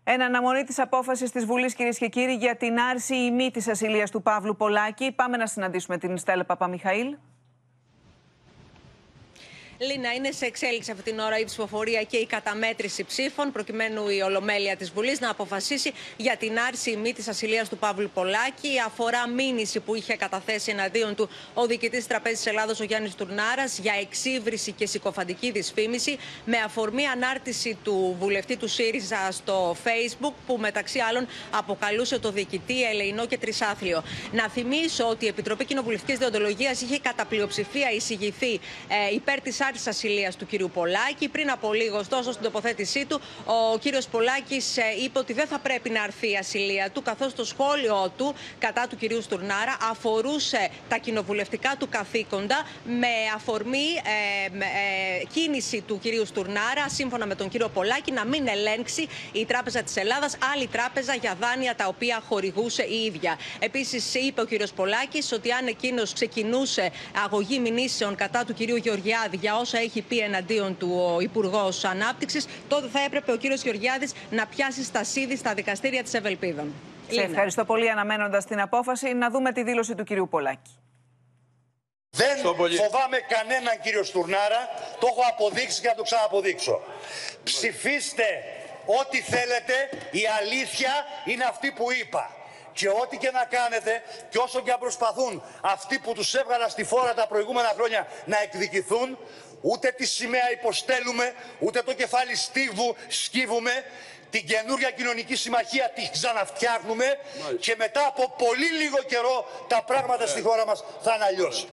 Εν αναμονή της απόφασης της Βουλής, κυρίες και κύριοι, για την άρση ή μη της ασυλίας του Παύλου Πολάκη, πάμε να συναντήσουμε την Στέλλα Παπαμιχαήλ. Λίνα, είναι σε εξέλιξη αυτή την ώρα η ψηφοφορία και η καταμέτρηση ψήφων, προκειμένου η Ολομέλεια της Βουλής να αποφασίσει για την άρση ή μη της ασυλίας του Παύλου Πολάκη. Αφορά μήνυση που είχε καταθέσει εναντίον του ο διοικητής της Τραπέζης της Ελλάδος, ο Γιάννης Τουρνάρας, για εξύβριση και συκοφαντική δυσφήμιση, με αφορμή ανάρτηση του βουλευτή του ΣΥΡΙΖΑ στο Facebook, που μεταξύ άλλων αποκαλούσε το διοικητή ελεεινό και τρισάθλιο. Να θυμίσω ότι η Επιτροπή Κοινοβουλευτικής Δεοντολογίας είχε κατά πλειοψηφία εισηγηθεί υπέρ της άρσης ασυλίας του κυρίου Πολάκη. Πριν από λίγο, ωστόσο, στην τοποθέτησή του, ο κύριος Πολάκης είπε ότι δεν θα πρέπει να αρθεί η ασυλία του, καθώς το σχόλιο του κατά του κυρίου Στουρνάρα αφορούσε τα κοινοβουλευτικά του καθήκοντα, με αφορμή κίνηση του κυρίου Στουρνάρα, σύμφωνα με τον κύριο Πολάκη, να μην ελέγξει η Τράπεζα της Ελλάδας άλλη τράπεζα για δάνεια τα οποία χορηγούσε η ίδια. Επίσης, είπε ο κύριος Πολάκης ότι αν εκείνος ξεκινούσε αγωγή μηνύσεων κατά του κυρίου Γεωργιάδη για όσα έχει πει εναντίον του ο Υπουργός Ανάπτυξης, τότε θα έπρεπε ο κύριος Γεωργιάδης να πιάσει στασίδι στα δικαστήρια της Ευελπίδων. Σε ευχαριστώ πολύ. Αναμένοντας την απόφαση, να δούμε τη δήλωση του κυρίου Πολάκη. Δεν φοβάμαι κανέναν, κύριο Στουρνάρα. Το έχω αποδείξει και θα το ξαναποδείξω. Ψηφίστε ό,τι θέλετε. Η αλήθεια είναι αυτή που είπα. Και ό,τι και να κάνετε, και όσο και αν προσπαθούν αυτοί που τους έβγαλα στη φόρα τα προηγούμενα χρόνια να εκδικηθούν, ούτε τη σημαία υποστέλουμε, ούτε το κεφάλι σκύβουμε. Την καινούργια κοινωνική συμμαχία τη ξαναφτιάχνουμε και μετά από πολύ λίγο καιρό τα πράγματα στη χώρα μας θα είναι αλλιώς.